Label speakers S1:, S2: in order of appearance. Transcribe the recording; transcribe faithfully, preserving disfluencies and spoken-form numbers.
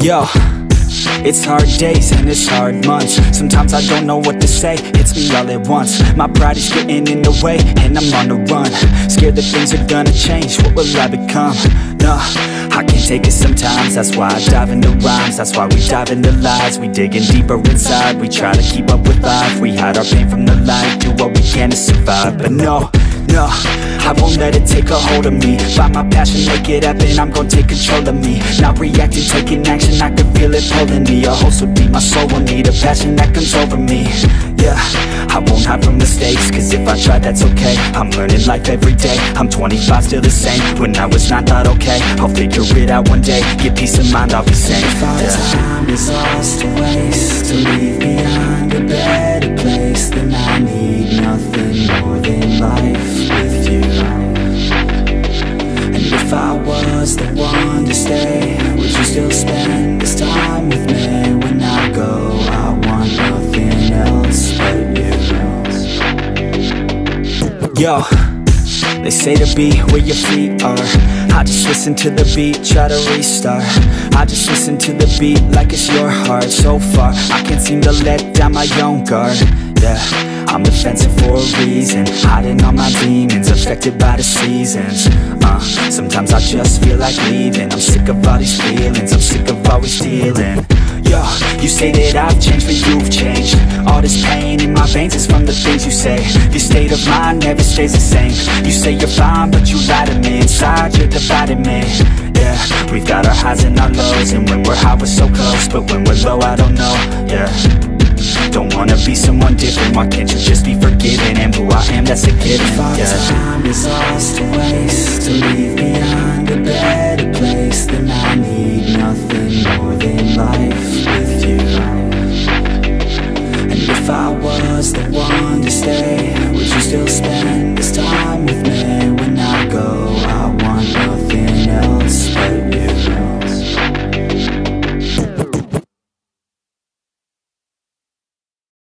S1: Yo, it's hard days and it's hard months. Sometimes I don't know what to say, hits me all at once. My pride is getting in the way and I'm on the run. Scared that things are gonna change, what will I become? No, I can't take it sometimes. That's why I dive into rhymes, that's why we dive into lies. We digging deeper inside, we try to keep up with life. We hide our pain from the light, do what we can to survive. But no, no, I won't let it take a hold of me. Find my passion, make it happen, I'm gon' take control of me. Not reacting, taking action, I can feel it pulling me. A hole so deep, my soul will need a passion that comes over me. Yeah, I won't hide from mistakes, cause if I try that's okay. I'm learning life every day, I'm twenty-five still the same. When I was nine thought okay, I'll figure it out one day. Get peace of mind, I'll be sane.
S2: If our
S1: yeah.
S2: time is ours to waste, to leave behind a better place, then I need nothing more than life with you. And if I was the one to stay, would you still spend this time with me? When I go, I want nothing else but you.
S1: Yo, they say to be where your feet are. I just listen to the beat, try to restart. I just listen to the beat like it's your heart. So far, I can't seem to let down my own guard. Yeah, I'm defensive for a reason, hiding all my demons, affected by the seasons. Uh, sometimes I just feel like leaving. I'm sick of all these feelings, I'm sick of always dealing. Yo, you say that I've changed, but you've changed. All this pain in my veins is from the things you say. Your state of mind never stays the same. You say you're fine, but you lie to me. Inside you're dividing me. Yeah, we've got our highs and our lows, and when we're high we're so close, but when we're low I don't know. Yeah, don't wanna be someone different. Why can't you just be forgiven? And who I am, that's a given.
S2: If our
S1: yeah.
S2: time is ours to waste, to leave behind a bed